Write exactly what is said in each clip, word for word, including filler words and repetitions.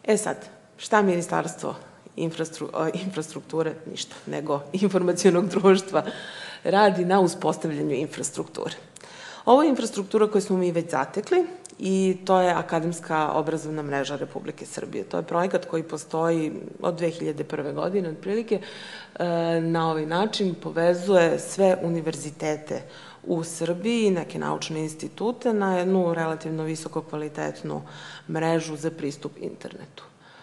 E sad, šta Ministarstvo infrastrukture, ništa, nego informacionog društva radi na uspostavljanju infrastrukture. Ovo je infrastruktura koju smo mi već zatekli i to je Akademska obrazovna mreža Republike Srbije. To je projekat koji postoji od dve hiljade prve. godine, otprilike. Na ovaj način povezuje sve univerzitete u Srbiji, neke naučne institute, na jednu relativno visoko kvalitetnu mrežu za pristup internetu.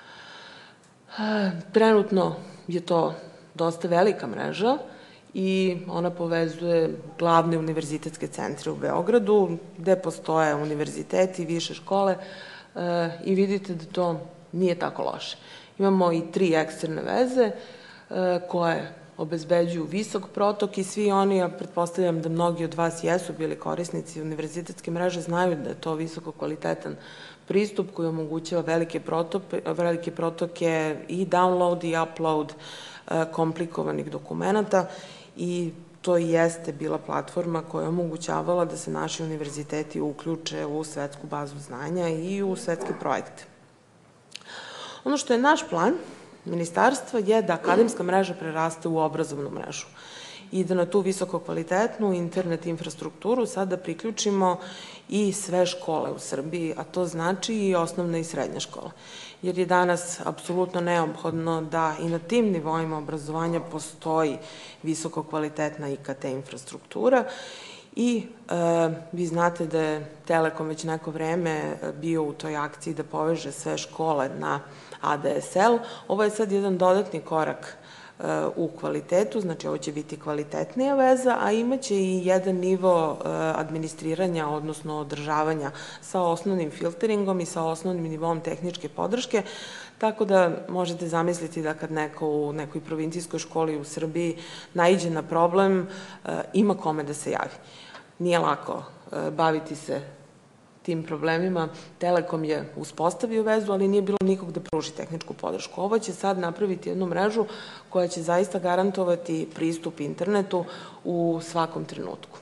Trenutno je to dosta velika mreža i ona povezuje glavne univerzitetske centre u Beogradu, gde postoje univerziteti, više škole i vidite da to nije tako loše. Imamo i tri eksterne veze koje obezbeđuju visok protok i svi oni, ja pretpostavljam da mnogi od vas jesu bili korisnici univerzitetske mreže, znaju da je to visoko kvalitetan pristup koji omogućava velike protoke i download i upload komplikovanih dokumenta i to jeste bila platforma koja je omogućavala da se naši univerziteti uključe u svetsku bazu znanja i u svetske projekte. Ono što je naš plan ministarstva je da akademska mreža preraste u obrazovnu mrežu i da na tu visoko kvalitetnu internet infrastrukturu sada priključimo i sve škole u Srbiji, a to znači i osnovne i srednje škole. Jer je danas apsolutno neophodno da i na tim nivoima obrazovanja postoji visoko kvalitetna I K T infrastruktura i vi znate da je Telekom već neko vreme bio u toj akciji da poveže sve škole na A D S L. Ovo je sad jedan dodatni korak u kvalitetu, znači ovo će biti kvalitetnija veza, a imaće i jedan nivo administriranja, odnosno održavanja sa osnovnim filteringom i sa osnovnim nivom tehničke podrške, tako da možete zamisliti da kad neko u nekoj provincijskoj školi u Srbiji naiđe na problem, ima kome da se javi. Nije lako baviti se tim problemima. Telekom je uspostavio vezu, ali nije bilo nikog da pruži tehničku podršku. Ovo će sad napraviti jednu mrežu koja će zaista garantovati pristup internetu u svakom trenutku.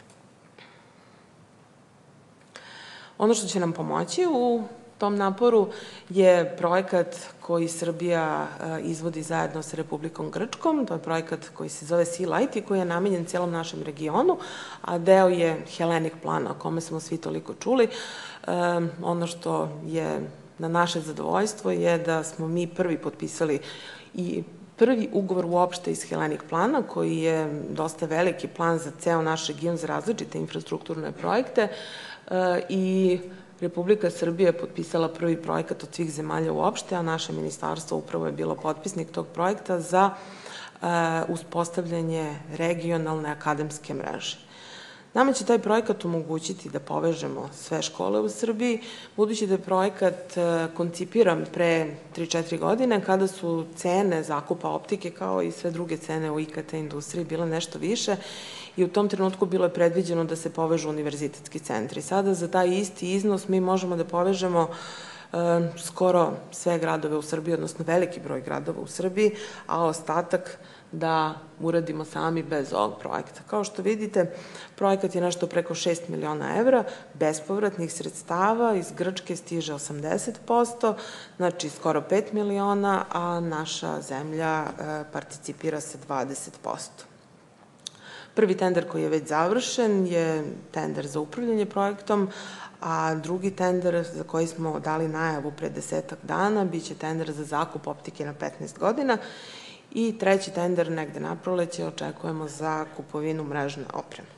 Ono što će nam pomoći u tom naporu je projekat koji Srbija izvodi zajedno sa Republikom Grčkom. To je projekat koji se zove Sea Light i koji je namenjen celom našem regionu, a deo je Hellenic plana, o kome smo svi toliko čuli. Ono što je na naše zadovoljstvo je da smo mi prvi potpisali i prvi ugovor uopšte iz Hellenic plana, koji je dosta veliki plan za ceo naš region, za različite infrastrukturne projekte i Republika Srbija je potpisala prvi projekat od svih zemalja uopšte, a naše ministarstvo upravo je bilo potpisnik tog projekta za uspostavljanje regionalne akademske mreže. Nama će taj projekat omogućiti da povežemo sve škole u Srbiji, budući da je projekat koncipiran pre tri do četiri godine, kada su cene zakupa optike, kao i sve druge cene u I K T industriji, bile nešto više i u tom trenutku bilo je predviđeno da se povežu univerzitetski centri. Sada za taj isti iznos mi možemo da povežemo skoro sve gradove u Srbiji, odnosno veliki broj gradova u Srbiji, a ostatak da uradimo sami bez ovog projekta. Kao što vidite, projekat je nešto preko šest miliona evra, bespovratnih sredstava, iz Grčke stiže osamdeset posto, znači skoro pet miliona, a naša zemlja participira sa dvadeset posto. Prvi tender koji je već završen je tender za upravljanje projektom, a drugi tender za koji smo dali najavu pre desetak dana biće tender za zakup optike na petnaest godina i treći tender negde na proleće očekujemo za kupovinu mrežne opreme.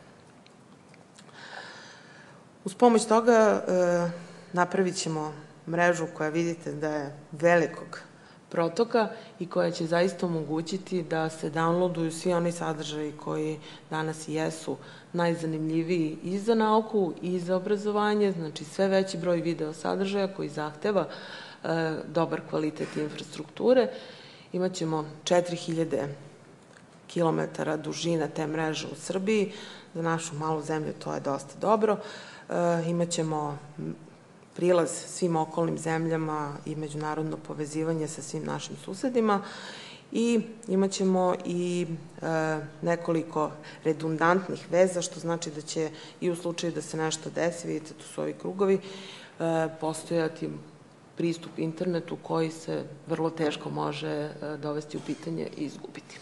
Uz pomoć toga napravit ćemo mrežu koja vidite da je velikog protoka i koja će zaista omogućiti da se downloaduju svi oni sadržaji koji danas i jesu najzanimljiviji i za nauku i za obrazovanje, znači sve veći broj video sadržaja koji zahteva dobar kvalitet infrastrukture. Imaćemo četiri hiljade kilometara dužine te mreže u Srbiji, za našu malu zemlju to je dosta dobro. Imaćemo prilaz svim okolnim zemljama i međunarodno povezivanje sa svim našim susedima i imaćemo i nekoliko redundantnih veza, što znači da će i u slučaju da se nešto desi, vidite tu su ovi krugovi, postojati pristup internetu koji se vrlo teško može dovesti u pitanje i izgubiti.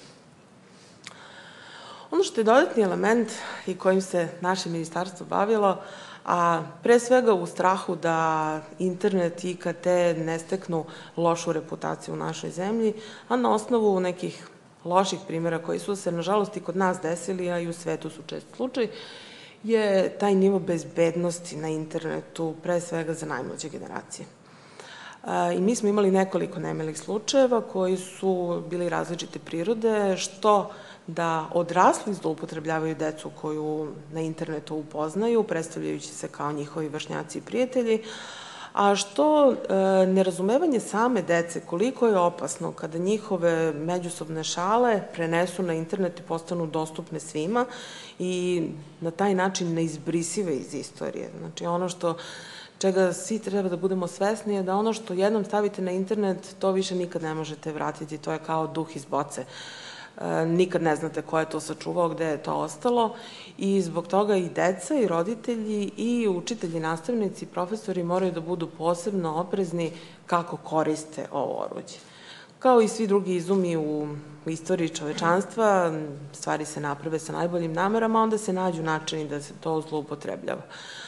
Ono što je dodatni element i kojim se naše ministarstvo bavilo, a pre svega u strahu da internet i I K T ne steknu lošu reputaciju u našoj zemlji, a na osnovu nekih loših primjera koji su se, nažalost, i kod nas desili, a i u svetu su čest slučaj, je taj nivo bezbednosti na internetu, pre svega za najmlađe generacije. I mi smo imali nekoliko nemilih slučajeva koji su bili različite prirode, što da odrasli zloupotrebljavaju decu koju na internetu upoznaju, predstavljajući se kao njihovi vršnjaci i prijatelji, a što nerazumevanje same dece koliko je opasno kada njihove međusobne šale prenesu na internet i postanu dostupne svima i na taj način neizbrisive iz istorije. Znači, ono što čega svi treba da budemo svesni je da ono što jednom stavite na internet, to više nikad ne možete vratiti, to je kao duh iz boce. Nikad ne znate ko je to sačuvao, gde je to ostalo i zbog toga i deca i roditelji i učitelji, nastavnici, profesori moraju da budu posebno oprezni kako koriste ovo oruđe. Kao i svi drugi izumi u istoriji čovečanstva, stvari se naprave sa najboljim namerama, onda se nađu načini da se to zloupotrebljava.